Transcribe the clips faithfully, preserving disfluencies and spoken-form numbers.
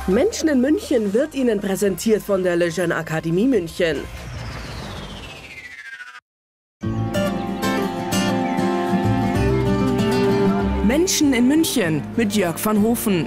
Menschen in München wird Ihnen präsentiert von der Lejeune Akademie München. Menschen in München mit Jörg van Hofen.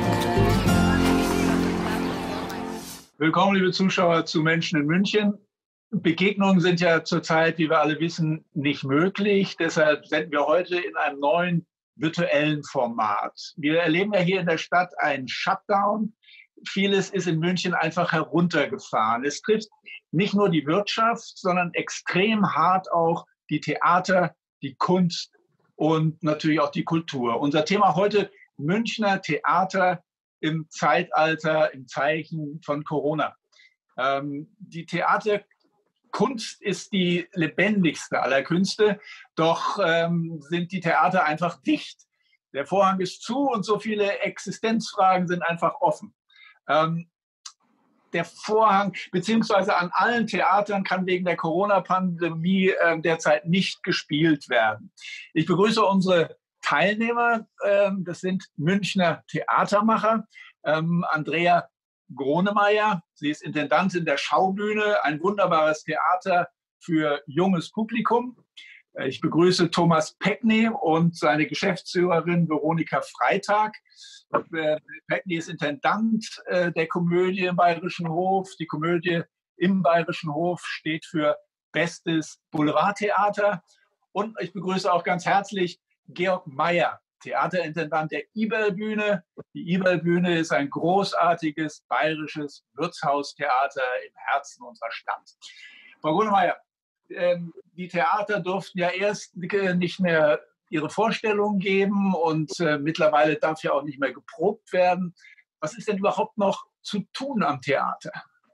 Willkommen, liebe Zuschauer, zu Menschen in München. Begegnungen sind ja zurzeit, wie wir alle wissen, nicht möglich. Deshalb senden wir heute in einem neuen virtuellen Format. Wir erleben ja hier in der Stadt einen Shutdown. Vieles ist in München einfach heruntergefahren. Es trifft nicht nur die Wirtschaft, sondern extrem hart auch die Theater, die Kunst und natürlich auch die Kultur. Unser Thema heute: Münchner Theater im Zeitalter, im Zeichen von Corona. Ähm, die Theaterkunst ist die lebendigste aller Künste, doch ähm, sind die Theater einfach dicht. Der Vorhang ist zu und so viele Existenzfragen sind einfach offen. Ähm, der Vorhang, beziehungsweise an allen Theatern, kann wegen der Corona-Pandemie äh, derzeit nicht gespielt werden. Ich begrüße unsere Teilnehmer. Ähm, das sind Münchner Theatermacher. Ähm, Andrea Gronemeyer, sie ist Intendantin der Schaubühne, ein wunderbares Theater für junges Publikum. Ich begrüße Thomas Peckney und seine Geschäftsführerin Veronika Freitag. Peckney ist Intendant der Komödie im Bayerischen Hof. Die Komödie im Bayerischen Hof steht für Bestes Boulevardtheater. Und ich begrüße auch ganz herzlich Georg Meyer, Theaterintendant der Iberl-Bühne. Die Iberl-Bühne ist ein großartiges bayerisches Wirtshaustheater im Herzen unserer Stadt. Frau Gronemeyer, die Theater durften ja erst nicht mehr ihre Vorstellungen geben und äh, mittlerweile darf ja auch nicht mehr geprobt werden. Was ist denn überhaupt noch zu tun am Theater?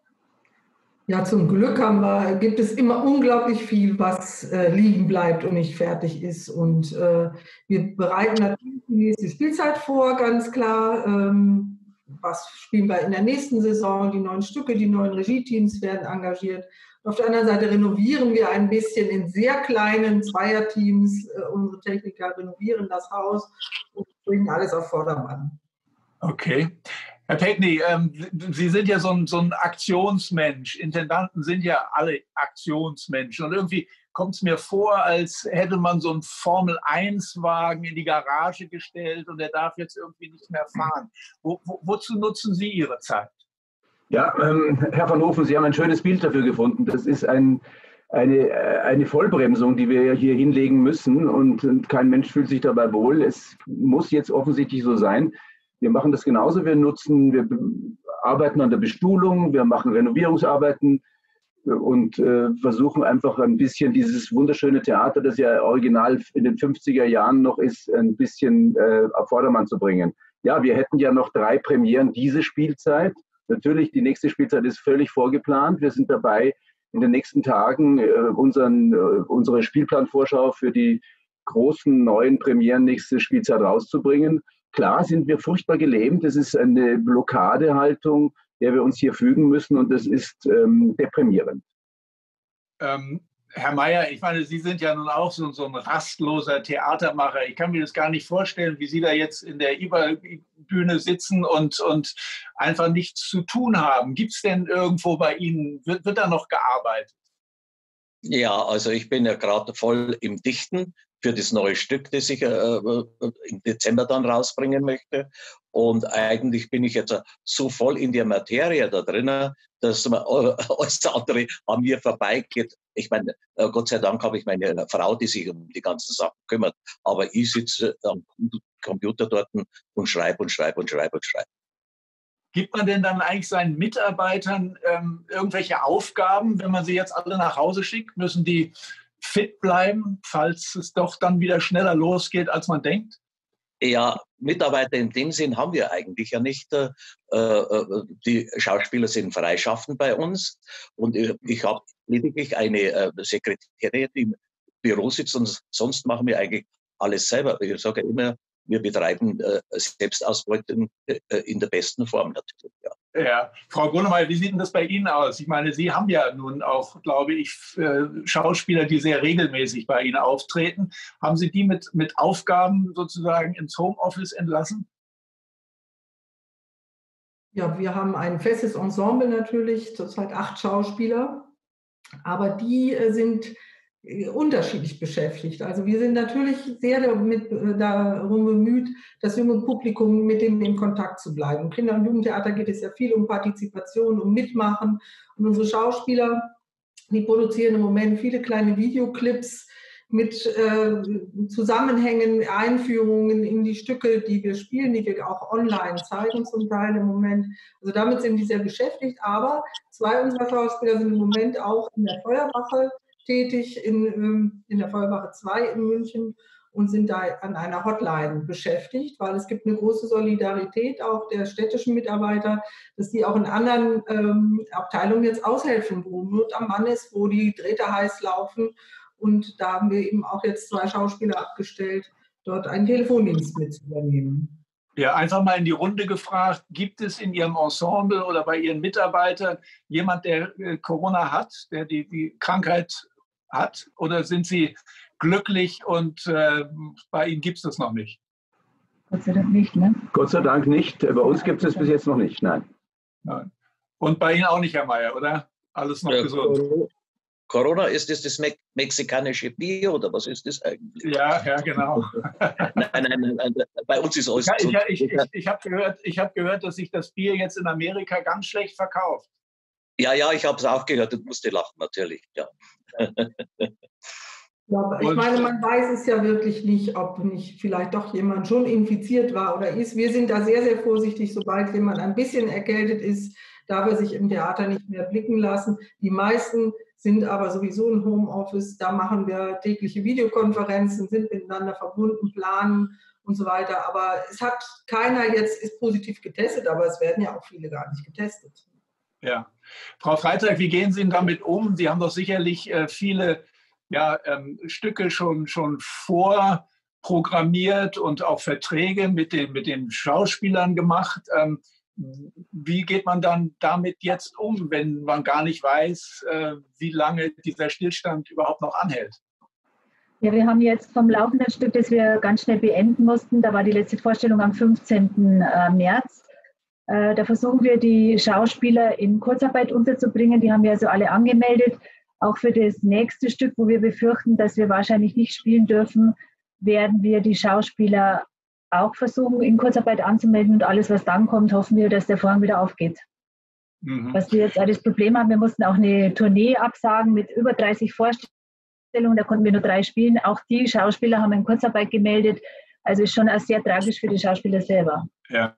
Ja, zum Glück haben wir, gibt es immer unglaublich viel, was äh, liegen bleibt und nicht fertig ist. Und äh, wir bereiten natürlich die nächste Spielzeit vor, ganz klar. Ähm, was spielen wir in der nächsten Saison? Die neuen Stücke, die neuen Regie-Teams werden engagiert. Auf der anderen Seite renovieren wir ein bisschen in sehr kleinen Zweierteams. Äh, unsere Techniker renovieren das Haus und bringen alles auf Vordermann. Okay. Herr Peckney, ähm, Sie sind ja so ein, so ein Aktionsmensch. Intendanten sind ja alle Aktionsmenschen. Und irgendwie kommt es mir vor, als hätte man so einen Formel eins Wagen in die Garage gestellt und der darf jetzt irgendwie nicht mehr fahren. Wo, wo, wozu nutzen Sie Ihre Zeit? Ja, ähm, Herr van Hofen, Sie haben ein schönes Bild dafür gefunden. Das ist ein, eine, eine Vollbremsung, die wir hier hinlegen müssen, und, und kein Mensch fühlt sich dabei wohl. Es muss jetzt offensichtlich so sein. Wir machen das genauso. Wir nutzen, wir arbeiten an der Bestuhlung, wir machen Renovierungsarbeiten und äh, versuchen einfach ein bisschen dieses wunderschöne Theater, das ja original in den fünfziger Jahren noch ist, ein bisschen äh, auf Vordermann zu bringen. Ja, wir hätten ja noch drei Premieren diese Spielzeit. Natürlich, die nächste Spielzeit ist völlig vorgeplant. Wir sind dabei, in den nächsten Tagen äh, unseren, äh, unsere Spielplanvorschau für die großen neuen Premieren nächste Spielzeit rauszubringen. Klar sind wir furchtbar gelähmt. Das ist eine Blockadehaltung, der wir uns hier fügen müssen, und das ist ähm, deprimierend. Ähm, Herr Meyer, ich meine, Sie sind ja nun auch so, so ein rastloser Theatermacher. Ich kann mir das gar nicht vorstellen, wie Sie da jetzt in der Iberl-Bühne sitzen und, und einfach nichts zu tun haben. Gibt es denn irgendwo bei Ihnen, wird, wird da noch gearbeitet? Ja, also ich bin ja gerade voll im Dichten für das neue Stück, das ich äh, im Dezember dann rausbringen möchte. Und eigentlich bin ich jetzt so voll in der Materie da drinnen, dass man äh, alles andere an mir vorbeigeht. Ich meine, äh, Gott sei Dank habe ich meine Frau, die sich um die ganzen Sachen kümmert. Aber ich sitze am Computer dort und schreibe und schreibe und schreibe und schreibe. Gibt man denn dann eigentlich seinen Mitarbeitern ähm, irgendwelche Aufgaben, wenn man sie jetzt alle nach Hause schickt? Müssen die fit bleiben, falls es doch dann wieder schneller losgeht, als man denkt? Ja, Mitarbeiter in dem Sinn haben wir eigentlich ja nicht. Äh, äh, die Schauspieler sind freischaffend bei uns, und ich, ich habe lediglich eine äh, Sekretärin, die im Büro sitzt, und sonst machen wir eigentlich alles selber. Ich sage immer, wir betreiben äh, Selbstausbeutung äh, in der besten Form natürlich. Ja. Ja, Frau Gronemeyer, wie sieht denn das bei Ihnen aus? Ich meine, Sie haben ja nun auch, glaube ich, äh, Schauspieler, die sehr regelmäßig bei Ihnen auftreten. Haben Sie die mit, mit Aufgaben sozusagen ins Homeoffice entlassen? Ja, wir haben ein festes Ensemble natürlich, zurzeit acht Schauspieler, aber die äh, sind äh, unterschiedlich beschäftigt. Also wir sind natürlich sehr damit, äh, darum bemüht, das junge Publikum mit dem in Kontakt zu bleiben. Im Kinder- und Jugendtheater geht es ja viel um Partizipation, um Mitmachen. Und unsere Schauspieler, die produzieren im Moment viele kleine Videoclips mit äh, Zusammenhängen, Einführungen in die Stücke, die wir spielen, die wir auch online zeigen zum Teil im Moment. Also damit sind die sehr beschäftigt, aber zwei unserer Schauspieler sind im Moment auch in der Feuerwache tätig, in, in der Feuerwache zwei in München und sind da an einer Hotline beschäftigt, weil es gibt eine große Solidarität auch der städtischen Mitarbeiter, dass die auch in anderen ähm, Abteilungen jetzt aushelfen, wo Not am Mann ist, wo die Drähte heiß laufen. Und da haben wir eben auch jetzt zwei Schauspieler abgestellt, dort einen Telefondienst mit zu übernehmen. Ja, einfach mal in die Runde gefragt, gibt es in Ihrem Ensemble oder bei Ihren Mitarbeitern jemand, der äh, Corona hat, der die, die Krankheit hat? Oder sind Sie glücklich und äh, bei Ihnen gibt es das noch nicht? Gott sei Dank nicht, ne? Gott sei Dank nicht. Bei uns gibt es bis jetzt noch nicht, nein. Nein. Und bei Ihnen auch nicht, Herr Mayer, oder? Alles noch ja, gesund? Corona, ist das das Me mexikanische Bier oder was ist das eigentlich? Ja, ja, genau. nein, nein, nein, bei uns ist alles Ich, ich, ich, ich habe gehört, ich hab gehört, dass sich das Bier jetzt in Amerika ganz schlecht verkauft. Ja, ja, ich habe es auch gehört und musste lachen, natürlich. Ja. Ja, ich meine, man weiß es ja wirklich nicht, ob nicht vielleicht doch jemand schon infiziert war oder ist. Wir sind da sehr, sehr vorsichtig, sobald jemand ein bisschen erkältet ist, darf er sich im Theater nicht mehr blicken lassen. Die meisten sind aber sowieso im Homeoffice. Da machen wir tägliche Videokonferenzen, sind miteinander verbunden, planen und so weiter. Aber es hat keiner jetzt ist positiv getestet, aber es werden ja auch viele gar nicht getestet. Ja. Frau Freitag, wie gehen Sie denn damit um? Sie haben doch sicherlich äh, viele ja, ähm, Stücke schon, schon vorprogrammiert und auch Verträge mit den, mit den Schauspielern gemacht. Ähm, Wie geht man dann damit jetzt um, wenn man gar nicht weiß, wie lange dieser Stillstand überhaupt noch anhält? Ja, wir haben jetzt vom laufenden Stück, das wir ganz schnell beenden mussten, da war die letzte Vorstellung am fünfzehnten März. Da versuchen wir, die Schauspieler in Kurzarbeit unterzubringen. Die haben wir also alle angemeldet. Auch für das nächste Stück, wo wir befürchten, dass wir wahrscheinlich nicht spielen dürfen, werden wir die Schauspieler auch versuchen, in Kurzarbeit anzumelden und alles, was dann kommt, hoffen wir, dass der Vorhang wieder aufgeht. Mhm. Was wir jetzt auch das Problem haben, wir mussten auch eine Tournee absagen mit über dreißig Vorstellungen, da konnten wir nur drei spielen. Auch die Schauspieler haben in Kurzarbeit gemeldet. Also ist schon auch sehr tragisch für die Schauspieler selber. Ja.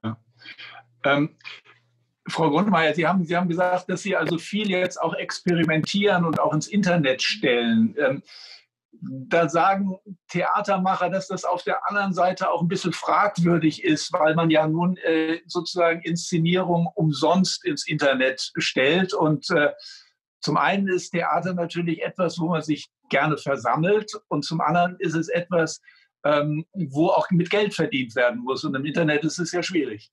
Ähm, Frau Grundmeier, Sie haben, Sie haben gesagt, dass Sie also viel jetzt auch experimentieren und auch ins Internet stellen. Ähm, Da sagen Theatermacher, dass das auf der anderen Seite auch ein bisschen fragwürdig ist, weil man ja nun äh, sozusagen Inszenierung umsonst ins Internet stellt. Und äh, zum einen ist Theater natürlich etwas, wo man sich gerne versammelt. Und zum anderen ist es etwas, ähm, wo auch mit Geld verdient werden muss. Und im Internet ist es ja schwierig.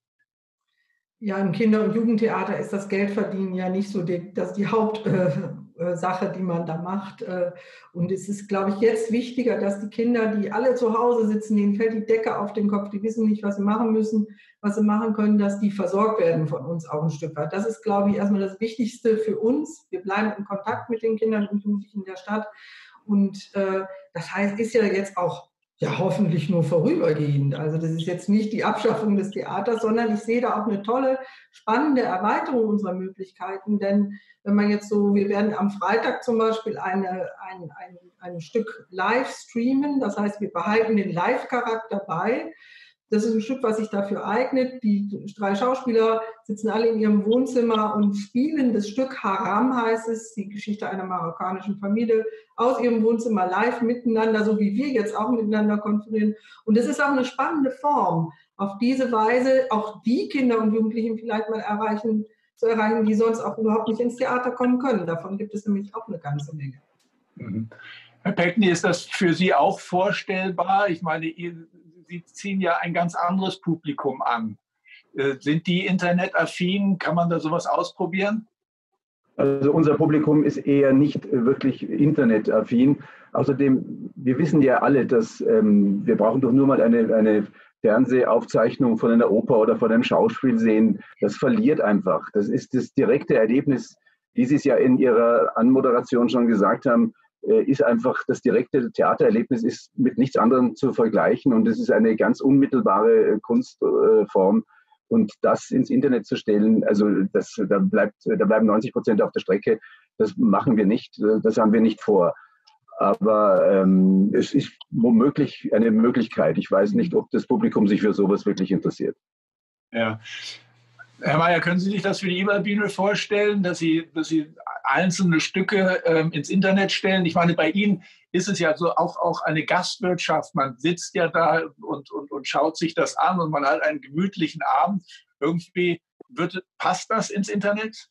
Ja, im Kinder- und Jugendtheater ist das Geldverdienen ja nicht so die, das die Hauptsache, äh, die man da macht. Und es ist, glaube ich, jetzt wichtiger, dass die Kinder, die alle zu Hause sitzen, denen fällt die Decke auf den Kopf, die wissen nicht, was sie machen müssen, was sie machen können, dass die versorgt werden von uns auch ein Stück weit. Das ist, glaube ich, erstmal das Wichtigste für uns. Wir bleiben in Kontakt mit den Kindern und Jugendlichen der Stadt. Und äh, das heißt, ist ja jetzt auch ja, hoffentlich nur vorübergehend. Also das ist jetzt nicht die Abschaffung des Theaters, sondern ich sehe da auch eine tolle, spannende Erweiterung unserer Möglichkeiten. Denn wenn man jetzt so, wir werden am Freitag zum Beispiel eine, ein, ein, ein Stück live streamen. Das heißt, wir behalten den Live-Charakter bei. Das ist ein Stück, was sich dafür eignet. Die drei Schauspieler sitzen alle in ihrem Wohnzimmer und spielen das Stück Haram, heißt es, die Geschichte einer marokkanischen Familie, aus ihrem Wohnzimmer live miteinander, so wie wir jetzt auch miteinander konferieren. Und das ist auch eine spannende Form, auf diese Weise auch die Kinder und Jugendlichen vielleicht mal erreichen, zu erreichen, die sonst auch überhaupt nicht ins Theater kommen können. Davon gibt es nämlich auch eine ganze Menge. Mhm. Herr Peckny, ist das für Sie auch vorstellbar? Ich meine, ihr Sie ziehen ja ein ganz anderes Publikum an. Äh, sind die internetaffin? Kann man da sowas ausprobieren? Also unser Publikum ist eher nicht wirklich internetaffin. Außerdem, wir wissen ja alle, dass ähm, wir brauchen doch nur mal eine, eine Fernsehaufzeichnung von einer Oper oder von einem Schauspiel sehen, das verliert einfach. Das ist das direkte Erlebnis, wie Sie es ja in Ihrer Anmoderation schon gesagt haben, ist einfach das direkte Theatererlebnis ist mit nichts anderem zu vergleichen und es ist eine ganz unmittelbare Kunstform. Und das ins Internet zu stellen, also das, da, bleibt, da bleiben neunzig Prozent auf der Strecke, das machen wir nicht, das haben wir nicht vor. Aber ähm, es ist womöglich eine Möglichkeit. Ich weiß nicht, ob das Publikum sich für sowas wirklich interessiert. Ja. Herr Mayer, können Sie sich das für die Eberl-Bühne vorstellen, dass Sie, dass Sie einzelne Stücke ähm, ins Internet stellen? Ich meine, bei Ihnen ist es ja so auch, auch eine Gastwirtschaft. Man sitzt ja da und, und, und schaut sich das an und man hat einen gemütlichen Abend. Irgendwie wird, passt das ins Internet?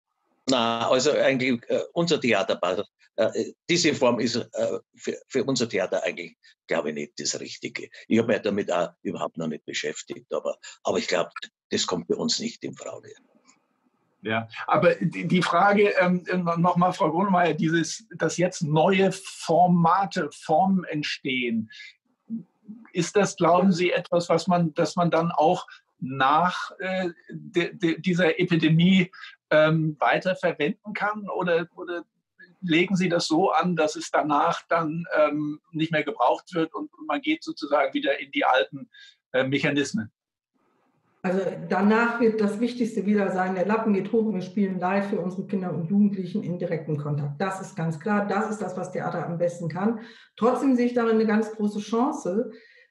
Na, also eigentlich äh, unser Theater, äh, diese Form ist äh, für, für unser Theater eigentlich, glaube ich, nicht das Richtige. Ich habe mich damit auch überhaupt noch nicht beschäftigt, aber, aber ich glaube, das kommt bei uns nicht in Frage. Ja, aber die, die Frage ähm, nochmal, Frau Grunemeyer, dieses, dass jetzt neue Formate, Formen entstehen, ist das, glauben Sie, etwas, was man, dass man dann auch nach äh, de, de, dieser Epidemie ähm, weiter verwenden kann? Oder, oder legen Sie das so an, dass es danach dann ähm, nicht mehr gebraucht wird und man geht sozusagen wieder in die alten äh, Mechanismen? Also danach wird das Wichtigste wieder sein, der Lappen geht hoch und wir spielen live für unsere Kinder und Jugendlichen in direktem Kontakt. Das ist ganz klar, das ist das, was Theater am besten kann. Trotzdem sehe ich darin eine ganz große Chance,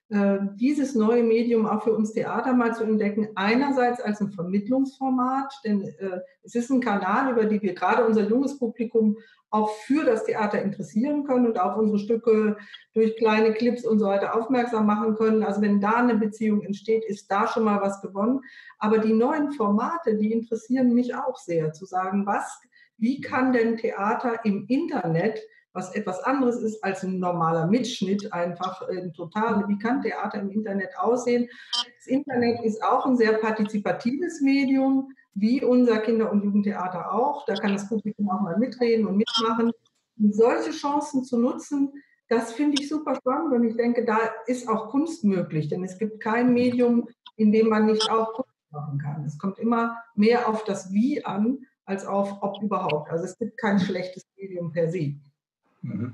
dieses neue Medium auch für uns Theater mal zu entdecken. Einerseits als ein Vermittlungsformat, denn es ist ein Kanal, über den wir gerade unser junges Publikum auch für das Theater interessieren können und auf unsere Stücke durch kleine Clips und so weiter aufmerksam machen können. Also wenn da eine Beziehung entsteht, ist da schon mal was gewonnen. Aber die neuen Formate, die interessieren mich auch sehr, zu sagen, was, wie kann denn Theater im Internet, was etwas anderes ist als ein normaler Mitschnitt, einfach ein total, wie kann Theater im Internet aussehen? Das Internet ist auch ein sehr partizipatives Medium, wie unser Kinder- und Jugendtheater auch. Da kann das Publikum auch mal mitreden und mitmachen. Und solche Chancen zu nutzen, das finde ich super spannend und ich denke, da ist auch Kunst möglich, denn es gibt kein Medium, in dem man nicht auch Kunst machen kann. Es kommt immer mehr auf das Wie an, als auf ob überhaupt. Also es gibt kein schlechtes Medium per se. Mhm.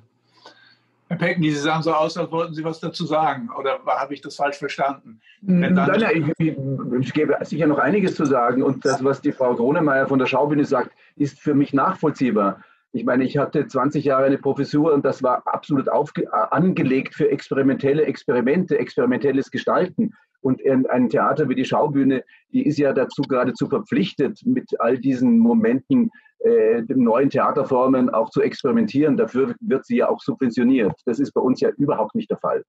Herr Peckny, Sie sahen so aus, als wollten Sie was dazu sagen. Oder habe ich das falsch verstanden? Nein, nein, ich, ich, ich gebe sicher noch einiges zu sagen. Und das, was die Frau Grunemeyer von der Schaubühne sagt, ist für mich nachvollziehbar. Ich meine, ich hatte zwanzig Jahre eine Professur und das war absolut aufge angelegt für experimentelle Experimente, experimentelles Gestalten. Und ein Theater wie die Schaubühne, die ist ja dazu geradezu verpflichtet, mit all diesen Momenten, äh, neuen Theaterformen auch zu experimentieren. Dafür wird sie ja auch subventioniert. Das ist bei uns ja überhaupt nicht der Fall.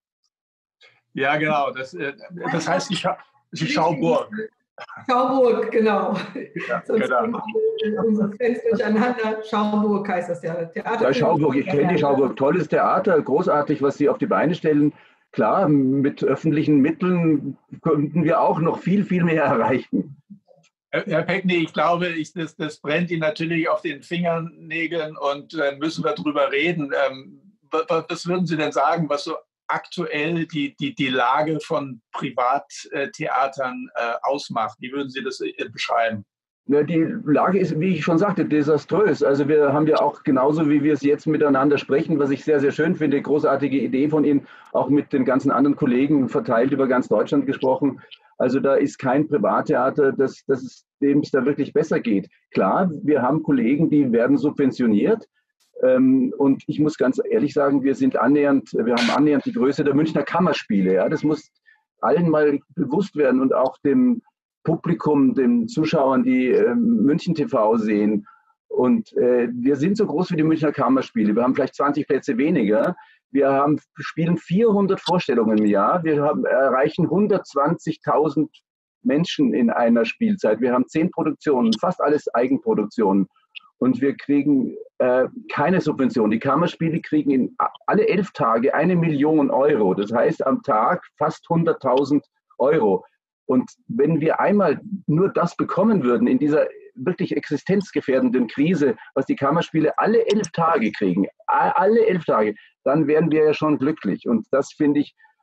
Ja, genau. Das, äh, das heißt die, Scha die Schauburg. Schauburg, genau. Ja, Sonst genau. Unsere Fans durcheinander. Schauburg heißt das ja. Theater ja, Schauburg, ich kenne die Schauburg. Tolles Theater, großartig, was sie auf die Beine stellen. Klar, mit öffentlichen Mitteln könnten wir auch noch viel, viel mehr erreichen. Herr Peckny, ich glaube, ich, das, das brennt Ihnen natürlich auf den Fingernägeln und äh, müssen wir darüber reden. Ähm, was, was würden Sie denn sagen, was so aktuell die, die, die Lage von Privattheatern äh, ausmacht? Wie würden Sie das äh, beschreiben? Ja, die Lage ist, wie ich schon sagte, desaströs. Also wir haben ja auch genauso, wie wir es jetzt miteinander sprechen, was ich sehr, sehr schön finde, großartige Idee von Ihnen, auch mit den ganzen anderen Kollegen verteilt über ganz Deutschland gesprochen. Also da ist kein Privattheater, das, das dem es da wirklich besser geht. Klar, wir haben Kollegen, die werden subventioniert. Ähm, und ich muss ganz ehrlich sagen, wir sind annähernd, wir haben annähernd die Größe der Münchner Kammerspiele. Ja, das muss allen mal bewusst werden und auch dem Publikum, den Zuschauern, die äh, München T V sehen. Und äh, wir sind so groß wie die Münchner Kammerspiele. Wir haben vielleicht zwanzig Plätze weniger. Wir haben, spielen vierhundert Vorstellungen im Jahr. Wir haben, erreichen hundertzwanzigtausend Menschen in einer Spielzeit. Wir haben zehn Produktionen, fast alles Eigenproduktionen. Und wir kriegen äh, keine Subvention. Die Kammerspiele kriegen in alle elf Tage eine Million Euro. Das heißt am Tag fast hunderttausend Euro. Und wenn wir einmal nur das bekommen würden in dieser wirklich existenzgefährdenden Krise, was die Kammerspiele alle elf Tage kriegen, alle elf Tage, dann wären wir ja schon glücklich. Und das, finde ich,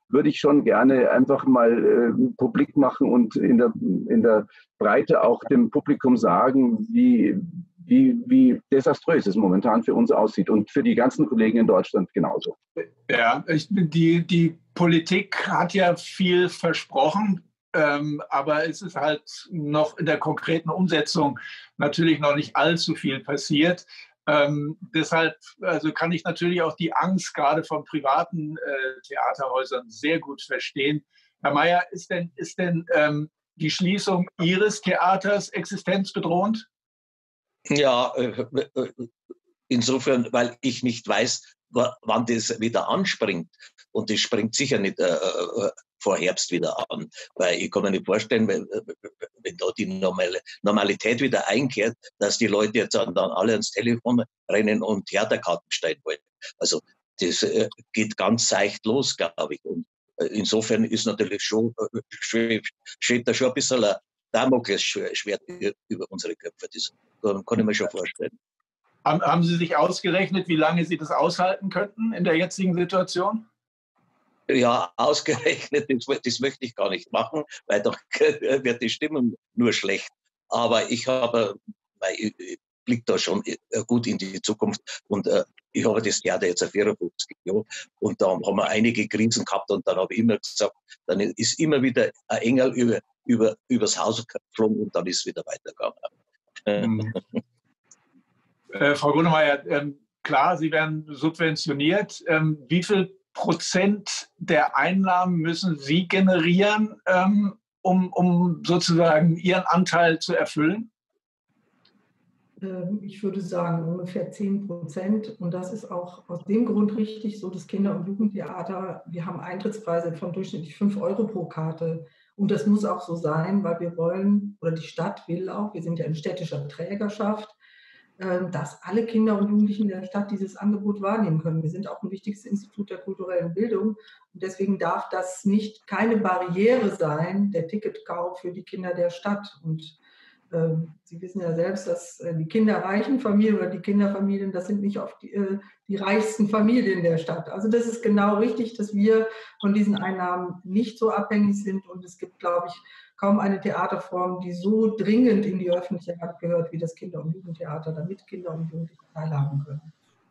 würde ich schon gerne einfach mal äh, publik machen und in der, in der Breite auch dem Publikum sagen, wie, wie, wie desaströs es momentan für uns aussieht und für die ganzen Kollegen in Deutschland genauso. Ja, ich, die, die Politik hat ja viel versprochen, ähm, aber es ist halt noch in der konkreten Umsetzung natürlich noch nicht allzu viel passiert. Ähm, deshalb also kann ich natürlich auch die Angst gerade von privaten äh, Theaterhäusern sehr gut verstehen. Herr Meyer, ist denn, ist denn ähm, die Schließung Ihres Theaters existenzbedrohend? Ja, äh, insofern, weil ich nicht weiß, wann das wieder anspringt. Und das springt sicher nicht äh, vor Herbst wieder an. Weil ich kann mir nicht vorstellen, wenn, wenn da die Normale, Normalität wieder einkehrt, dass die Leute jetzt dann alle ans Telefon rennen und Theaterkarten stellen wollen. Also das äh, geht ganz seicht los, glaube ich. Und äh, insofern ist natürlich schon, äh, schwebt da schon ein bisschen ein Damoklesschwert über unsere Köpfe. Das kann ich mir schon vorstellen. Haben Sie sich ausgerechnet, wie lange Sie das aushalten könnten in der jetzigen Situation? Ja, ausgerechnet, das, das möchte ich gar nicht machen, weil doch wird die Stimmung nur schlecht. Aber ich habe, ich, ich blicke da schon gut in die Zukunft und äh, ich habe das Theater jetzt auf vierundfünfzig Jahre und da haben wir einige Krisen gehabt und dann habe ich immer gesagt, dann ist immer wieder ein Engel über, über, übers Haus geflogen und dann ist es wieder weitergegangen. Mhm. Äh, Frau Grunewald, ähm, klar, Sie werden subventioniert. Ähm, wie viel Prozent der Einnahmen müssen Sie generieren, ähm, um, um sozusagen Ihren Anteil zu erfüllen? Ähm, ich würde sagen ungefähr zehn Prozent. Und das ist auch aus dem Grund richtig so, das Kinder- und Jugendtheater, wir haben Eintrittspreise von durchschnittlich fünf Euro pro Karte. Und das muss auch so sein, weil wir wollen, oder die Stadt will auch, wir sind ja in städtischer Trägerschaft, dass alle Kinder und Jugendlichen der Stadt dieses Angebot wahrnehmen können. Wir sind auch ein wichtiges Institut der kulturellen Bildung und deswegen darf das nicht keine Barriere sein, der Ticketkauf für die Kinder der Stadt. Und äh, Sie wissen ja selbst, dass äh, die kinderreichen Familien oder die Kinderfamilien, das sind nicht oft die, äh, die reichsten Familien der Stadt. Also das ist genau richtig, dass wir von diesen Einnahmen nicht so abhängig sind und es gibt, glaube ich, kaum eine Theaterform, die so dringend in die Öffentlichkeit gehört wie das Kinder- und Jugendtheater, damit Kinder und Jugendliche teilhaben können.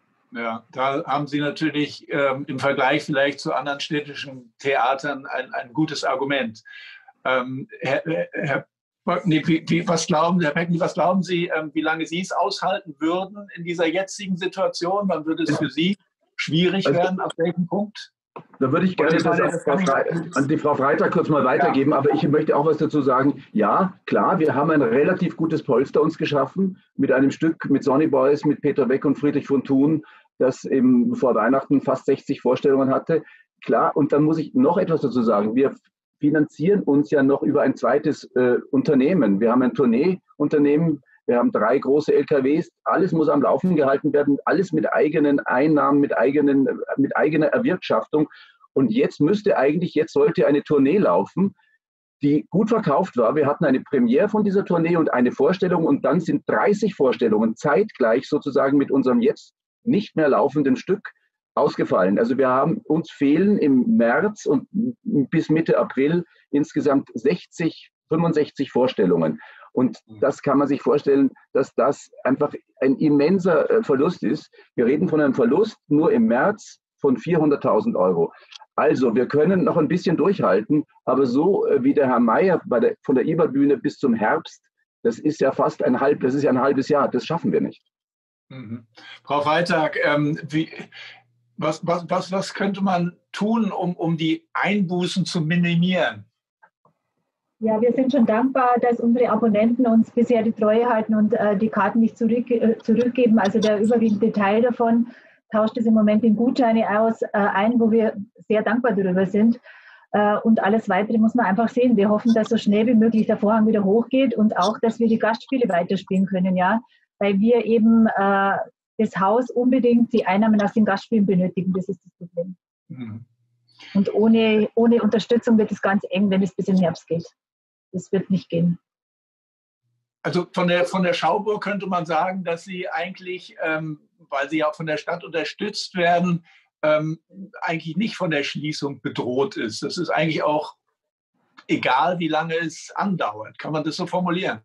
Ja, da haben Sie natürlich ähm, im Vergleich vielleicht zu anderen städtischen Theatern ein, ein gutes Argument. Ähm, Herr, Herr Nee, wie, wie, was glauben, Herr Peckny, was glauben Sie, ähm, wie lange Sie es aushalten würden in dieser jetzigen Situation? Wann würde es für Sie schwierig also, werden? Ab welchem Punkt? Da würde ich gerne das das das Frau an die Frau Freitag kurz mal weitergeben, ja. Aber ich möchte auch was dazu sagen. Ja, klar, wir haben ein relativ gutes Polster uns geschaffen mit einem Stück mit Sonny Boys, mit Peter Beck und Friedrich von Thun, das eben vor Weihnachten fast sechzig Vorstellungen hatte. Klar, und dann muss ich noch etwas dazu sagen. Wir finanzieren uns ja noch über ein zweites äh, Unternehmen. Wir haben ein Tourneeunternehmen, wir haben drei große L K Ws, alles muss am Laufen gehalten werden, alles mit eigenen Einnahmen, mit, eigenen, mit eigener Erwirtschaftung. Und jetzt müsste eigentlich, jetzt sollte eine Tournee laufen, die gut verkauft war. Wir hatten eine Premiere von dieser Tournee und eine Vorstellung und dann sind dreißig Vorstellungen zeitgleich sozusagen mit unserem jetzt nicht mehr laufenden Stück ausgefallen. Also wir haben, uns fehlen im März und bis Mitte April insgesamt sechzig, fünfundsechzig Vorstellungen. Und das kann man sich vorstellen, dass das einfach ein immenser Verlust ist. Wir reden von einem Verlust nur im März von vierhunderttausend Euro. Also wir können noch ein bisschen durchhalten, aber so wie der Herr Meyer bei der, von der I B A-Bühne bis zum Herbst, das ist ja fast ein halb, das ist ja ein halbes Jahr, das schaffen wir nicht. Mhm. Frau Freitag, ähm, wie, was, was, was, was könnte man tun, um, um die Einbußen zu minimieren? Ja, wir sind schon dankbar, dass unsere Abonnenten uns bisher die Treue halten und äh, die Karten nicht zurück, äh, zurückgeben. Also der überwiegende Teil davon tauscht es im Moment in Gutscheine aus, äh, ein, wo wir sehr dankbar darüber sind. Äh, und alles Weitere muss man einfach sehen. Wir hoffen, dass so schnell wie möglich der Vorhang wieder hochgeht und auch, dass wir die Gastspiele weiterspielen können, ja, weil wir eben äh, das Haus unbedingt die Einnahmen aus den Gastspielen benötigen. Das ist das Problem. Mhm. Und ohne, ohne Unterstützung wird es ganz eng, wenn es bis im Herbst geht. Das wird nicht gehen. Also von der, von der Schauburg könnte man sagen, dass Sie eigentlich, ähm, weil Sie ja auch von der Stadt unterstützt werden, ähm, eigentlich nicht von der Schließung bedroht ist. Das ist eigentlich auch egal, wie lange es andauert. Kann man das so formulieren?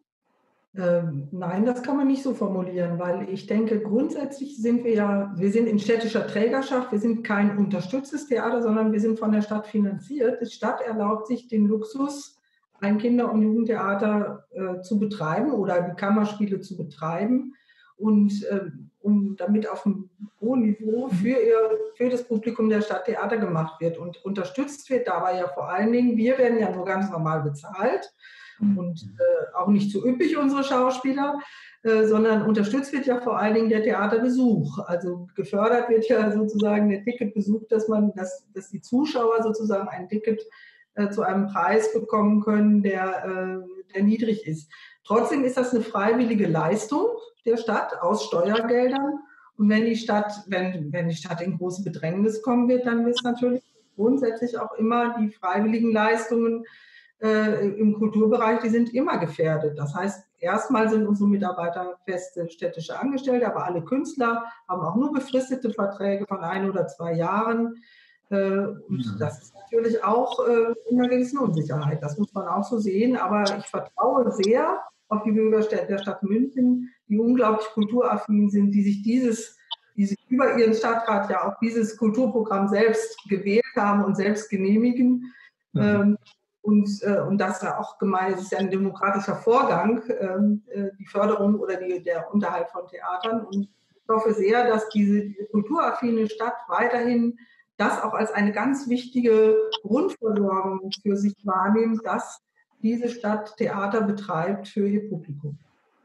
Ähm, nein, das kann man nicht so formulieren, weil ich denke, grundsätzlich sind wir ja, wir sind in städtischer Trägerschaft, wir sind kein unterstütztes Theater, sondern wir sind von der Stadt finanziert. Die Stadt erlaubt sich den Luxus, ein Kinder- und Jugendtheater äh, zu betreiben oder die Kammerspiele zu betreiben und äh, um damit auf einem hohen Niveau für, ihr, für das Publikum der Stadt Theater gemacht wird. Und unterstützt wird dabei ja vor allen Dingen, wir werden ja nur ganz normal bezahlt und äh, auch nicht zu üppig, unsere Schauspieler, äh, sondern unterstützt wird ja vor allen Dingen der Theaterbesuch. Also gefördert wird ja sozusagen der Ticketbesuch, dass man, dass, dass die Zuschauer sozusagen ein Ticket äh, zu einem Preis bekommen können, der, äh, der niedrig ist. Trotzdem ist das eine freiwillige Leistung der Stadt aus Steuergeldern. Und wenn die Stadt, wenn, wenn die Stadt in große Bedrängnis kommen wird, dann ist natürlich grundsätzlich auch immer die freiwilligen Leistungen äh, im Kulturbereich, die sind immer gefährdet. Das heißt, erstmal sind unsere Mitarbeiter feste städtische Angestellte, aber alle Künstler haben auch nur befristete Verträge von ein oder zwei Jahren. Äh, und das ist natürlich auch äh, in einer gewissen Unsicherheit. Das muss man auch so sehen. Aber ich vertraue sehr auf die Bürger der Stadt München, die unglaublich kulturaffin sind, die sich dieses, die sich über ihren Stadtrat ja auch dieses Kulturprogramm selbst gewählt haben und selbst genehmigen. Mhm. Ähm, und, äh, und das ist ja auch gemeint, es ist ja ein demokratischer Vorgang, äh, die Förderung oder die, der Unterhalt von Theatern. Und ich hoffe sehr, dass diese, diese kulturaffine Stadt weiterhin das auch als eine ganz wichtige Grundversorgung für sich wahrnimmt, dass diese Stadt Theater betreibt für ihr Publikum.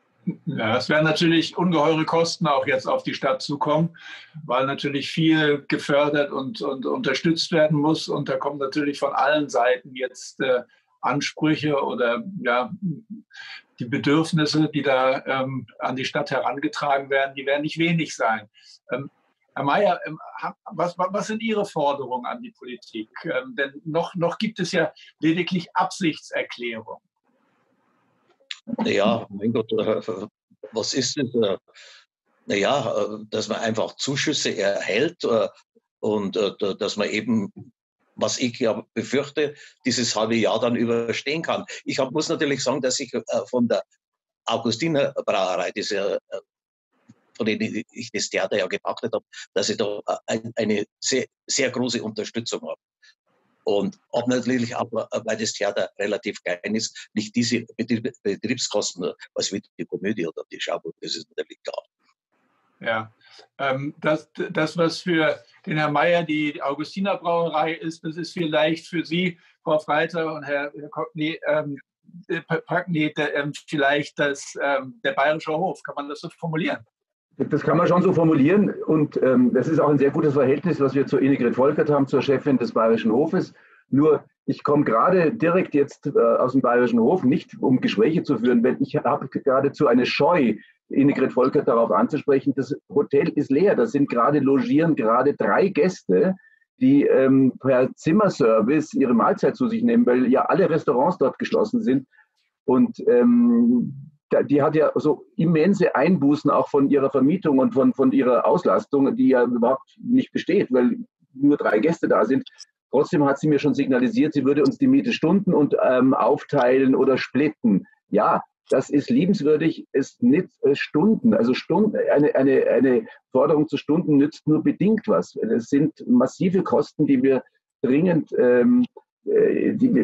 Ja, es werden natürlich ungeheure Kosten auch jetzt auf die Stadt zukommen, weil natürlich viel gefördert und, und unterstützt werden muss. Und da kommen natürlich von allen Seiten jetzt äh, Ansprüche oder ja, die Bedürfnisse, die da ähm, an die Stadt herangetragen werden, die werden nicht wenig sein. Ähm, Herr Mayer, ähm, was, was sind Ihre Forderungen an die Politik? Ähm, denn noch, noch gibt es ja lediglich Absichtserklärungen. Ja, mein Gott, was ist das? Naja, dass man einfach Zuschüsse erhält und dass man eben, was ich ja befürchte, dieses halbe Jahr dann überstehen kann. Ich hab, muss natürlich sagen, dass ich von der Augustiner Brauerei, diese, von denen ich das Theater ja gepachtet habe, dass ich da eine sehr, sehr große Unterstützung habe. Und ob natürlich auch, weil das Theater relativ klein ist, nicht diese Betriebskosten, was wie die Komödie oder die Schauburg, das ist natürlich klar. Ja, ähm, das, das, was für den Herrn Mayer die Augustiner Brauerei ist, das ist vielleicht für Sie, Frau Freiter und Herr Cockney, ähm, Packney, ähm, vielleicht das, ähm, der Bayerische Hof. Kann man das so formulieren? Das kann man schon so formulieren und ähm, das ist auch ein sehr gutes Verhältnis, was wir zur Innegrid Volkert haben, zur Chefin des Bayerischen Hofes. Nur, ich komme gerade direkt jetzt äh, aus dem Bayerischen Hof, nicht um Gespräche zu führen, denn ich habe geradezu eine Scheu, Innegrid Volkert darauf anzusprechen. Das Hotel ist leer, da sind gerade logieren gerade drei Gäste, die ähm, per Zimmerservice ihre Mahlzeit zu sich nehmen, weil ja alle Restaurants dort geschlossen sind. Und ähm, die hat ja so immense Einbußen auch von ihrer Vermietung und von, von ihrer Auslastung, die ja überhaupt nicht besteht, weil nur drei Gäste da sind. Trotzdem hat sie mir schon signalisiert, sie würde uns die Miete stunden und ähm, aufteilen oder splitten. Ja, das ist liebenswürdig, ist nicht äh, Stunden. Also Stunden, eine, eine, eine Forderung zu Stunden nützt nur bedingt was. Es sind massive Kosten, die wir dringend ähm, äh, die,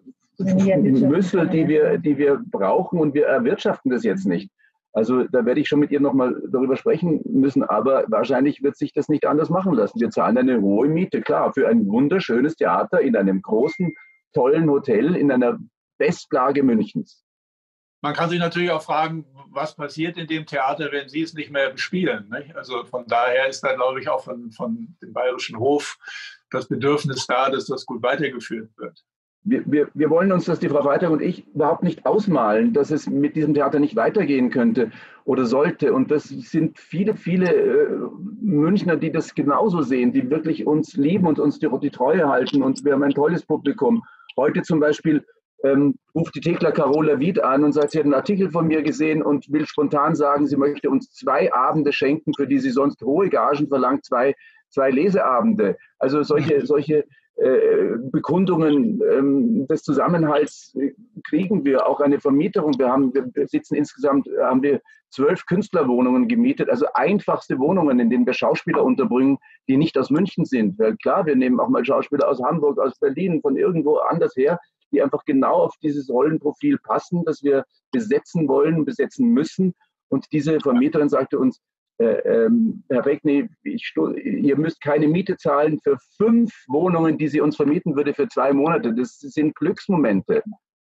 Müsse, die wir, die wir brauchen und wir erwirtschaften das jetzt nicht. Also da werde ich schon mit ihr nochmal darüber sprechen müssen, aber wahrscheinlich wird sich das nicht anders machen lassen. Wir zahlen eine hohe Miete, klar, für ein wunderschönes Theater in einem großen, tollen Hotel in einer Bestlage Münchens. Man kann sich natürlich auch fragen, was passiert in dem Theater, wenn Sie es nicht mehr bespielen. Nicht? Also von daher ist da, glaube ich, auch von, von dem Bayerischen Hof das Bedürfnis da, dass das gut weitergeführt wird. Wir, wir, wir wollen uns, dass die Frau Freitag und ich überhaupt nicht ausmalen, dass es mit diesem Theater nicht weitergehen könnte oder sollte. Und das sind viele, viele äh, Münchner, die das genauso sehen, die wirklich uns lieben und uns die, die Treue halten. Und wir haben ein tolles Publikum. Heute zum Beispiel ähm, ruft die Thekla Carola Wied an und sagt, sie hat einen Artikel von mir gesehen und will spontan sagen, sie möchte uns zwei Abende schenken, für die sie sonst hohe Gagen verlangt, zwei zwei Leseabende. Also solche, solche äh, Bekundungen ähm, des Zusammenhalts äh, kriegen wir. Auch eine Vermieterung. Wir haben, wir sitzen insgesamt, haben wir zwölf Künstlerwohnungen gemietet, also einfachste Wohnungen, in denen wir Schauspieler unterbringen, die nicht aus München sind. Weil klar, wir nehmen auch mal Schauspieler aus Hamburg, aus Berlin, von irgendwo anders her, die einfach genau auf dieses Rollenprofil passen, das wir besetzen wollen, besetzen müssen. Und diese Vermieterin sagte uns, äh, ähm, Herr Beckny, ich, ihr müsst keine Miete zahlen für fünf Wohnungen, die sie uns vermieten würde für zwei Monate. Das sind Glücksmomente.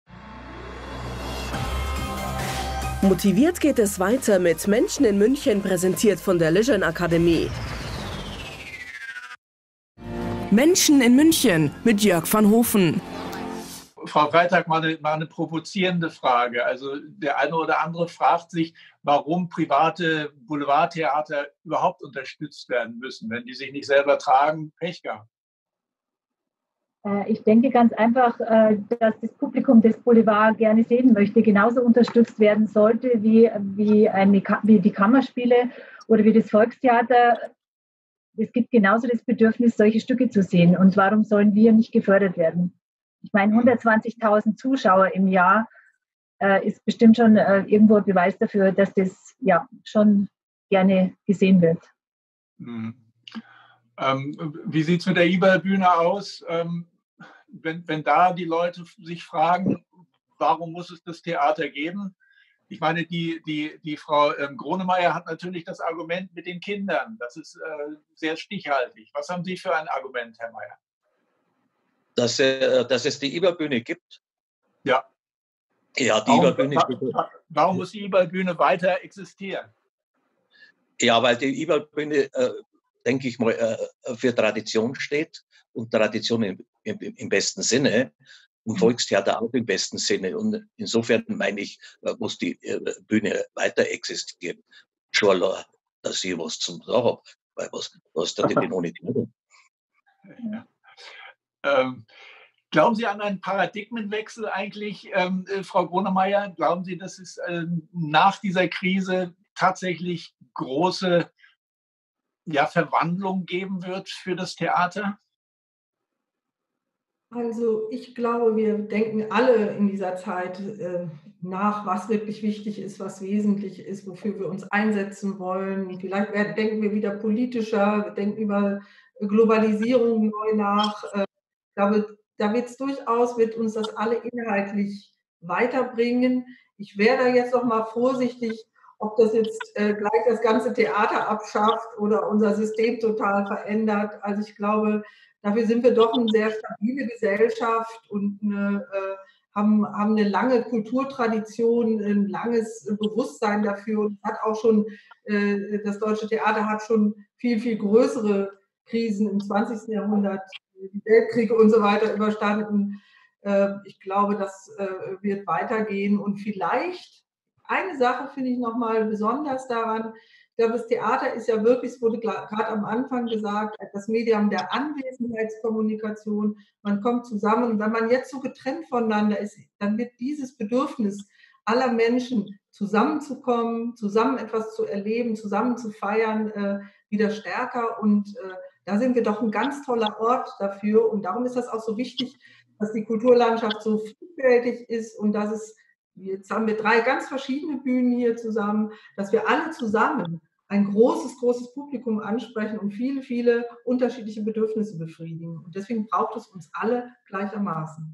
Motiviert geht es weiter mit Menschen in München, präsentiert von der Lejeune Akademie. Menschen in München mit Jörg van Hofen. Frau Freitag, mal eine, mal eine provozierende Frage. Also der eine oder andere fragt sich, warum private Boulevardtheater überhaupt unterstützt werden müssen. Wenn die sich nicht selber tragen, Pech gehabt. Ich denke ganz einfach, dass das Publikum des Boulevard gerne sehen möchte, genauso unterstützt werden sollte wie, wie, eine, wie die Kammerspiele oder wie das Volkstheater. Es gibt genauso das Bedürfnis, solche Stücke zu sehen. Und warum sollen wir nicht gefördert werden? Ich meine, hundertzwanzigtausend Zuschauer im Jahr äh, ist bestimmt schon äh, irgendwo ein Beweis dafür, dass das ja schon gerne gesehen wird. Mhm. Ähm, wie sieht es mit der Eberl-Bühne aus? Ähm, wenn, wenn da die Leute sich fragen, warum muss es das Theater geben? Ich meine, die, die, die Frau ähm, Gronemeyer hat natürlich das Argument mit den Kindern. Das ist äh, sehr stichhaltig. Was haben Sie für ein Argument, Herr Meyer? Dass, äh, dass es die Eberl-Bühne gibt? Ja. Ja, die warum, Eberl-Bühne. Warum, warum muss die Eberl-Bühne weiter existieren? Ja, weil die Eberl-Bühne, äh, denke ich mal, äh, für Tradition steht und Tradition im, im, im besten Sinne und Volkstheater auch im besten Sinne. Und insofern meine ich, äh, muss die äh, Bühne weiter existieren. Schon, dass ich was zum Sagen habe, weil was, was da denn ohne die Bühne? Ja. Ähm, glauben Sie an einen Paradigmenwechsel eigentlich, ähm, äh, Frau Gronemeyer? Glauben Sie, dass es ähm, nach dieser Krise tatsächlich große ja, Verwandlung geben wird für das Theater? Also ich glaube, wir denken alle in dieser Zeit äh, nach, was wirklich wichtig ist, was wesentlich ist, wofür wir uns einsetzen wollen. Vielleicht werden, denken wir wieder politischer, wir denken über Globalisierung neu nach. Äh, ich glaube, da wird es durchaus, wird uns das alle inhaltlich weiterbringen. Ich wäre da jetzt noch mal vorsichtig, ob das jetzt äh, gleich das ganze Theater abschafft oder unser System total verändert. Also ich glaube, dafür sind wir doch eine sehr stabile Gesellschaft und eine, äh, haben, haben eine lange Kulturtradition, ein langes Bewusstsein dafür. Und hat auch schon, äh, das Deutsche Theater hat schon viel, viel größere Krisen im zwanzigsten Jahrhundert, die Weltkriege und so weiter überstanden. Äh, ich glaube, das äh, wird weitergehen. Und vielleicht, eine Sache finde ich nochmal besonders daran, ich glaube, das Theater ist ja wirklich, es wurde gerade am Anfang gesagt, das Medium der Anwesenheitskommunikation. Man kommt zusammen und wenn man jetzt so getrennt voneinander ist, dann wird dieses Bedürfnis aller Menschen, zusammenzukommen, zusammen etwas zu erleben, zusammen zu feiern, äh, wieder stärker. Und äh, da sind wir doch ein ganz toller Ort dafür. Und darum ist das auch so wichtig, dass die Kulturlandschaft so vielfältig ist und dass es, jetzt haben wir drei ganz verschiedene Bühnen hier zusammen, dass wir alle zusammen ein großes, großes Publikum ansprechen und viele, viele unterschiedliche Bedürfnisse befriedigen. Und deswegen braucht es uns alle gleichermaßen.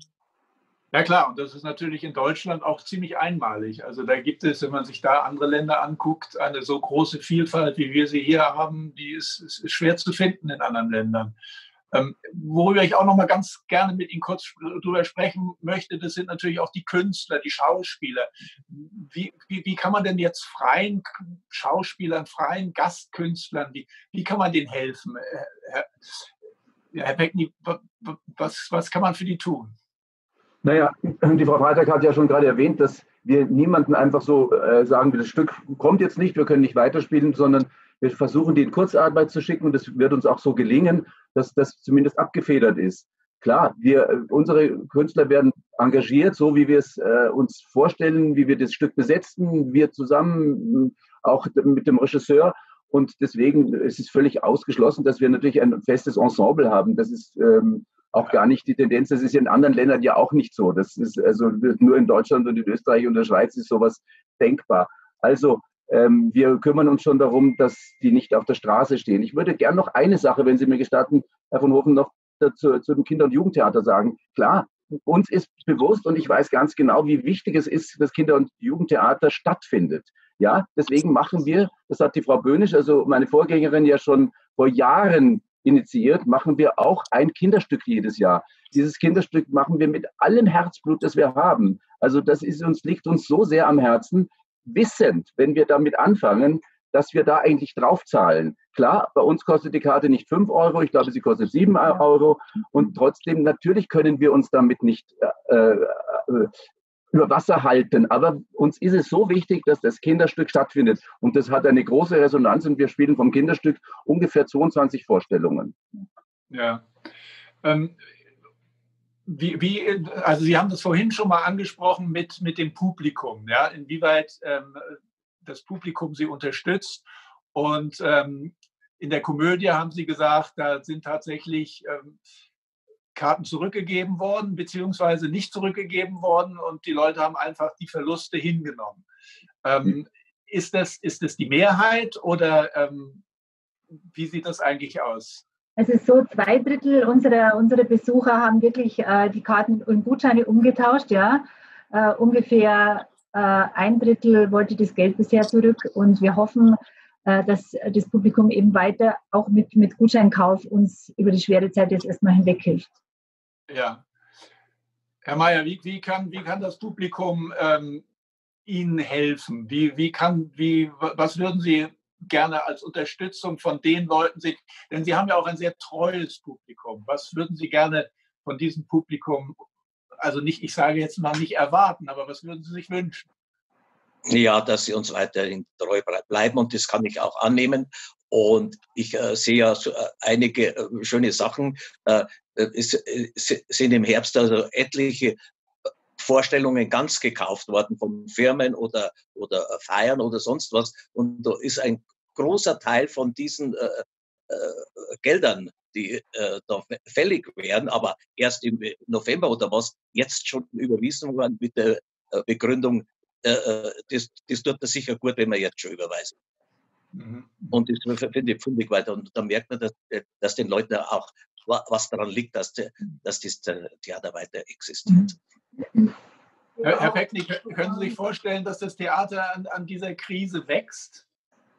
Ja klar, und das ist natürlich in Deutschland auch ziemlich einmalig. Also da gibt es, wenn man sich da andere Länder anguckt, eine so große Vielfalt, wie wir sie hier haben, die ist, ist schwer zu finden in anderen Ländern. Ähm, worüber ich auch noch mal ganz gerne mit Ihnen kurz drüber sprechen möchte, das sind natürlich auch die Künstler, die Schauspieler. Wie, wie, wie kann man denn jetzt freien Schauspielern, freien Gastkünstlern, wie, wie kann man denen helfen? Herr, Herr Beckny, was, was kann man für die tun? Naja, die Frau Freitag hat ja schon gerade erwähnt, dass wir niemanden einfach so äh, sagen, das Stück kommt jetzt nicht, wir können nicht weiterspielen, sondern wir versuchen, die in Kurzarbeit zu schicken und das wird uns auch so gelingen, dass das zumindest abgefedert ist. Klar, wir, unsere Künstler werden engagiert, so wie wir es äh, uns vorstellen, wie wir das Stück besetzen, wir zusammen auch mit dem Regisseur. Und deswegen ist es völlig ausgeschlossen, dass wir natürlich ein festes Ensemble haben. Das ist ähm, auch gar nicht die Tendenz. Das ist in anderen Ländern ja auch nicht so. Das ist also nur in Deutschland und in Österreich und der Schweiz ist sowas denkbar. Also ähm, wir kümmern uns schon darum, dass die nicht auf der Straße stehen. Ich würde gern noch eine Sache, wenn Sie mir gestatten, Herr von Hofen, noch dazu, zu dem Kinder- und Jugendtheater sagen. Klar, uns ist bewusst und ich weiß ganz genau, wie wichtig es ist, dass Kinder- und Jugendtheater stattfindet. Ja, deswegen machen wir, das hat die Frau Böhnisch, also meine Vorgängerin, ja schon vor Jahren initiiert, machen wir auch ein Kinderstück jedes Jahr. Dieses Kinderstück machen wir mit allem Herzblut, das wir haben. Also das ist uns, liegt uns so sehr am Herzen, wissend, wenn wir damit anfangen, dass wir da eigentlich draufzahlen. Klar, bei uns kostet die Karte nicht fünf Euro, ich glaube, sie kostet sieben Euro. Und trotzdem, natürlich können wir uns damit nicht äh, äh, über Wasser halten. Aber uns ist es so wichtig, dass das Kinderstück stattfindet. Und das hat eine große Resonanz und wir spielen vom Kinderstück ungefähr zweiundzwanzig Vorstellungen. Ja. Ähm, wie, wie, also Sie haben das vorhin schon mal angesprochen mit, mit dem Publikum, ja, inwieweit ähm, das Publikum Sie unterstützt. Und ähm, in der Komödie haben Sie gesagt, da sind tatsächlich ähm, Karten zurückgegeben worden, beziehungsweise nicht zurückgegeben worden und die Leute haben einfach die Verluste hingenommen. Ähm, ist das, ist das die Mehrheit oder ähm, wie sieht das eigentlich aus? Es ist so, zwei Drittel unserer, unserer Besucher haben wirklich äh, die Karten und Gutscheine umgetauscht. Ja. Äh, ungefähr äh, ein Drittel wollte das Geld bisher zurück und wir hoffen, äh, dass das Publikum eben weiter auch mit, mit Gutscheinkauf uns über die schwere Zeit jetzt erstmal hinweghilft. Ja. Herr Mayer, wie, wie, kann, wie kann das Publikum ähm, Ihnen helfen? Wie, wie kann, wie, was würden Sie gerne als Unterstützung von den Leuten sehen? Denn Sie haben ja auch ein sehr treues Publikum. Was würden Sie gerne von diesem Publikum, also nicht, ich sage jetzt mal nicht erwarten, aber was würden Sie sich wünschen? Ja, dass sie uns weiterhin treu bleiben und das kann ich auch annehmen. Und ich äh, sehe ja so, äh, einige äh, schöne Sachen. Äh, es äh, sind im Herbst also etliche Vorstellungen ganz gekauft worden von Firmen oder, oder Feiern oder sonst was. Und da ist ein großer Teil von diesen äh, äh, Geldern, die äh, da fällig werden, aber erst im November oder was, jetzt schon überwiesen worden mit der äh, Begründung, äh, das, das tut mir sicher gut, wenn wir jetzt schon überweisen. Mhm. Und das finde ich fundig weiter. Und da merkt man, dass, dass den Leuten auch was daran liegt, dass, dass das Theater weiter existiert. Herr, Herr Pecknig, können Sie sich vorstellen, dass das Theater an, an dieser Krise wächst?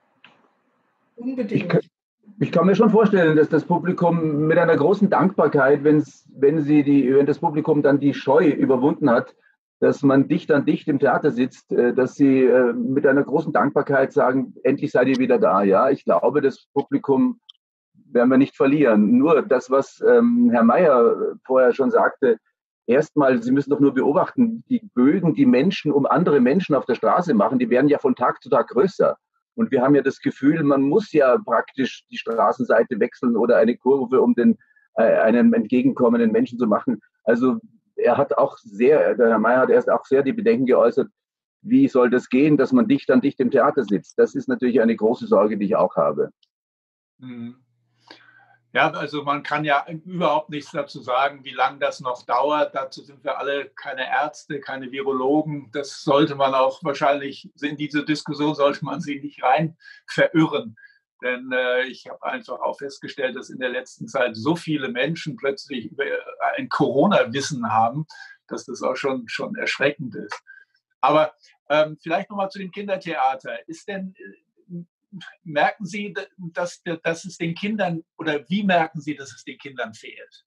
Unbedingt. Ich, ich kann mir schon vorstellen, dass das Publikum mit einer großen Dankbarkeit, wenn's, wenn, sie die, wenn das Publikum dann die Scheu überwunden hat, dass man dicht an dicht im Theater sitzt, dass sie mit einer großen Dankbarkeit sagen, endlich seid ihr wieder da. Ja, ich glaube, das Publikum werden wir nicht verlieren. Nur das, was ähm, Herr Mayer vorher schon sagte, erstmal, Sie müssen doch nur beobachten, die Bögen, die Menschen um andere Menschen auf der Straße machen, die werden ja von Tag zu Tag größer. Und wir haben ja das Gefühl, man muss ja praktisch die Straßenseite wechseln oder eine Kurve, um den, äh, einem entgegenkommenden Menschen zu machen. Also er hat auch sehr, der Herr Mayer hat erst auch sehr die Bedenken geäußert, wie soll das gehen, dass man dicht an dicht im Theater sitzt. Das ist natürlich eine große Sorge, die ich auch habe. Mhm. Ja, also man kann ja überhaupt nichts dazu sagen, wie lange das noch dauert. Dazu sind wir alle keine Ärzte, keine Virologen. Das sollte man auch wahrscheinlich, in diese Diskussion sollte man sie nicht rein verirren. Denn äh, ich habe einfach auch festgestellt, dass in der letzten Zeit so viele Menschen plötzlich über ein Corona-Wissen haben, dass das auch schon, schon erschreckend ist. Aber ähm, vielleicht nochmal zu dem Kindertheater. Ist denn... Merken Sie, dass, dass es den Kindern, oder wie merken Sie, dass es den Kindern fehlt?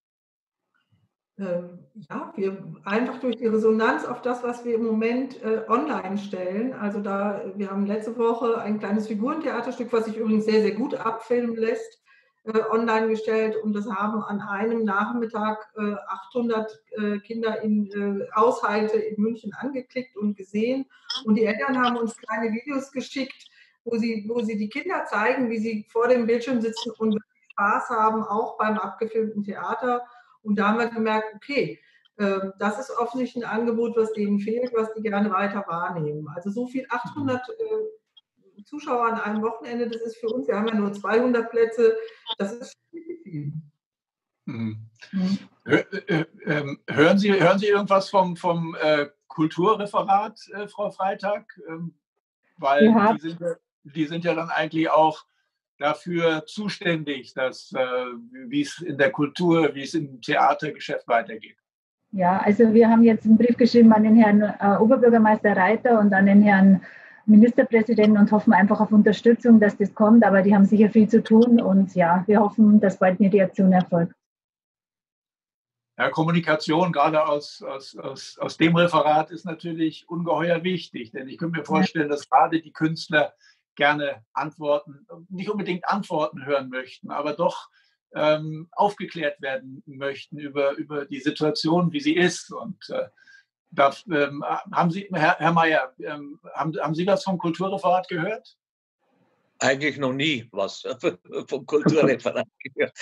Ähm, ja, wir einfach durch die Resonanz auf das, was wir im Moment äh, online stellen. Also da, wir haben letzte Woche ein kleines Figurentheaterstück, was sich übrigens sehr, sehr gut abfilmen lässt, äh, online gestellt. Und das haben an einem Nachmittag äh, achthundert äh, Kinder in äh, Haushalte in München angeklickt und gesehen. Und die Eltern haben uns kleine Videos geschickt, wo sie, wo sie die Kinder zeigen, wie sie vor dem Bildschirm sitzen und Spaß haben, auch beim abgefilmten Theater. Und da haben wir gemerkt, okay, äh, das ist offensichtlich ein Angebot, was denen fehlt, was die gerne weiter wahrnehmen. Also so viel achthundert äh, Zuschauer an einem Wochenende, das ist für uns, wir haben ja nur zweihundert Plätze, das ist viel. Mhm. Mhm. Hören Sie, hören Sie irgendwas vom, vom äh, Kulturreferat, äh, Frau Freitag? Ähm, weil ja. die, sind, die sind ja dann eigentlich auch dafür zuständig, dass, äh, wie es in der Kultur, wie es im Theatergeschäft weitergeht. Ja, also wir haben jetzt einen Brief geschrieben an den Herrn äh, Oberbürgermeister Reiter und an den Herrn Ministerpräsidenten und hoffen einfach auf Unterstützung, dass das kommt. Aber die haben sicher viel zu tun und ja, wir hoffen, dass bald eine Reaktion erfolgt. Ja, Kommunikation, gerade aus, aus, aus, aus dem Referat, ist natürlich ungeheuer wichtig. Denn ich könnte mir vorstellen, dass gerade die Künstler gerne Antworten, nicht unbedingt Antworten hören möchten, aber doch ähm, aufgeklärt werden möchten über, über die Situation, wie sie ist. Und äh, da, ähm, haben Sie, Herr, Herr Mayer, ähm, haben, haben Sie was vom Kulturreferat gehört? Eigentlich noch nie was vom Kulturreferat gehört.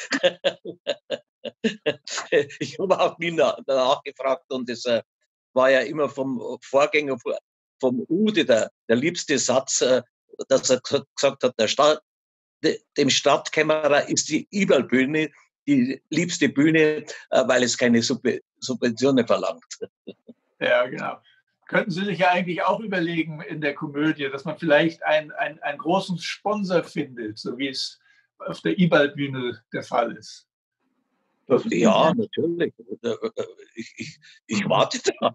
Ich habe auch nie nachgefragt und es äh, war ja immer vom Vorgänger, vom Ude, der, der liebste Satz, äh, dass er gesagt hat, der Stadt, de, dem Stadtkämmerer ist die Iberlbühne die liebste Bühne, äh, weil es keine Sub Subventionen verlangt. Ja, genau. Könnten Sie sich ja eigentlich auch überlegen in der Komödie, dass man vielleicht einen, einen, einen großen Sponsor findet, so wie es auf der Iberlbühne der Fall ist. Das ja, natürlich. Ich, ich, ich warte darauf,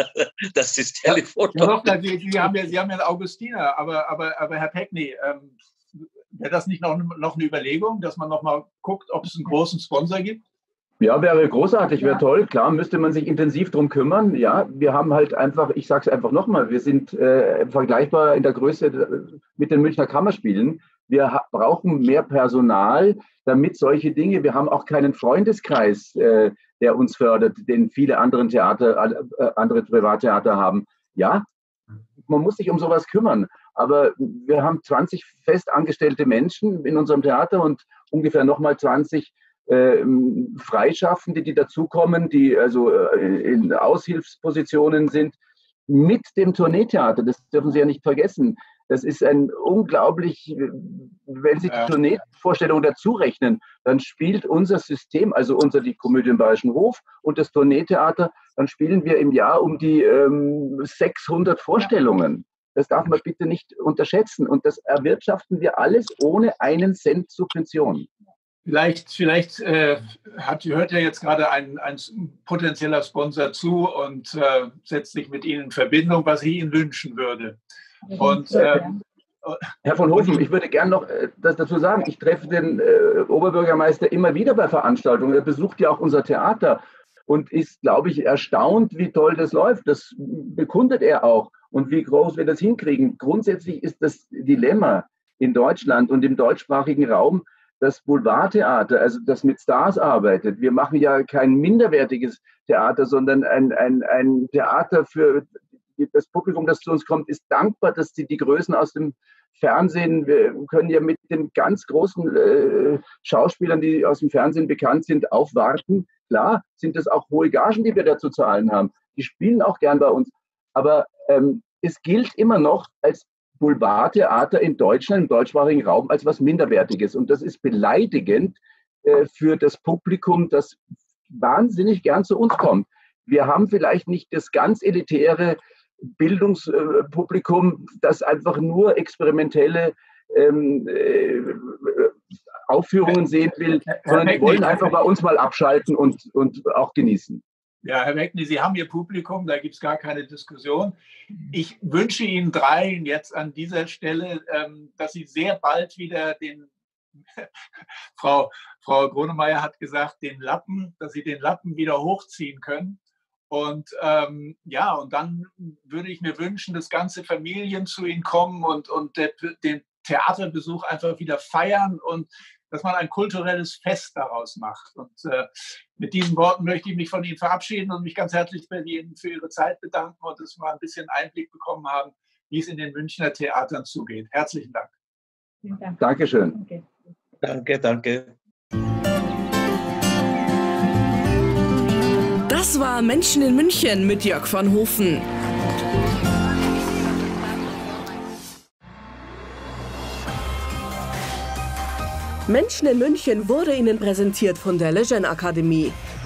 dass das Telefon... Ja, doch, Sie, Sie, haben ja, Sie haben ja einen Augustiner, aber, aber, aber Herr Peckney, ähm, wäre das nicht noch, noch eine Überlegung, dass man noch mal guckt, ob es einen großen Sponsor gibt? Ja, wäre großartig, wäre toll. Klar, müsste man sich intensiv drum kümmern. Ja, wir haben halt einfach, ich sage es einfach nochmal, wir sind äh, vergleichbar in der Größe mit den Münchner Kammerspielen. Wir brauchen mehr Personal, damit solche Dinge, wir haben auch keinen Freundeskreis, äh, der uns fördert, den viele andere Theater, äh, andere Privattheater haben. Ja, man muss sich um sowas kümmern. Aber wir haben zwanzig festangestellte Menschen in unserem Theater und ungefähr nochmal zwanzig äh, Freischaffende, die dazukommen, die also äh, in Aushilfspositionen sind, mit dem Tourneetheater. Das dürfen Sie ja nicht vergessen. Das ist ein unglaublich, wenn Sie die ja. Tourneevorstellung dazu rechnen, dann spielt unser System, also unser die Komödie im Bayerischen Hof und das Tourneetheater, dann spielen wir im Jahr um die ähm, sechshundert Vorstellungen. Das darf man bitte nicht unterschätzen. Und das erwirtschaften wir alles ohne einen Cent Subvention. Vielleicht, vielleicht äh, hat, hört ja jetzt gerade ein, ein potenzieller Sponsor zu und äh, setzt sich mit Ihnen in Verbindung, was ich Ihnen wünschen würde. Und, äh, Herr von Hofen, ich würde gerne noch äh, das dazu sagen, ich treffe den äh, Oberbürgermeister immer wieder bei Veranstaltungen. Er besucht ja auch unser Theater und ist, glaube ich, erstaunt, wie toll das läuft. Das bekundet er auch und wie groß wir das hinkriegen. Grundsätzlich ist das Dilemma in Deutschland und im deutschsprachigen Raum, das Boulevardtheater, also das mit Stars arbeitet. Wir machen ja kein minderwertiges Theater, sondern ein, ein, ein Theater für das Publikum, das zu uns kommt, ist dankbar, dass sie die Größen aus dem Fernsehen, wir können ja mit den ganz großen äh, Schauspielern, die aus dem Fernsehen bekannt sind, aufwarten. Klar sind das auch hohe Gagen, die wir da zu zahlen haben. Die spielen auch gern bei uns. Aber ähm, es gilt immer noch als Boulevardtheater in Deutschland, im deutschsprachigen Raum, als was Minderwertiges. Und das ist beleidigend äh, für das Publikum, das wahnsinnig gern zu uns kommt. Wir haben vielleicht nicht das ganz elitäre Bildungspublikum, das einfach nur experimentelle ähm, äh, Aufführungen sehen will, sondern die wollen einfach bei uns mal abschalten und, und auch genießen. Ja, Herr Weckny, Sie haben Ihr Publikum, da gibt es gar keine Diskussion. Ich wünsche Ihnen dreien jetzt an dieser Stelle, ähm, dass Sie sehr bald wieder den, Frau, Frau Gronemeyer hat gesagt, den Lappen, dass Sie den Lappen wieder hochziehen können. Und ähm, ja, und dann würde ich mir wünschen, dass ganze Familien zu Ihnen kommen und, und der, den Theaterbesuch einfach wieder feiern und dass man ein kulturelles Fest daraus macht. Und äh, mit diesen Worten möchte ich mich von Ihnen verabschieden und mich ganz herzlich bei Ihnen für Ihre Zeit bedanken und dass wir mal ein bisschen Einblick bekommen haben, wie es in den Münchner Theatern zugeht. Herzlichen Dank. Ja. Dankeschön. Okay. Danke, danke. Das war Menschen in München mit Jörg van Hofen. Menschen in München wurde Ihnen präsentiert von der Lejeune Akademie.